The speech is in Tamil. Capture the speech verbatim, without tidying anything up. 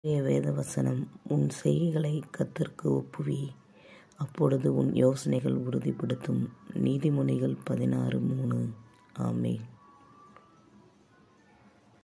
இன்றைய வேதவசனம், உன் செய்கைகளைக் கர்த்தருக்கு ஒப்புவி, அப்பொழுது உன் யோசனைகள் உறுதிப்படுத்தும். நீதிமொழிகள் பதினாறு மூணு.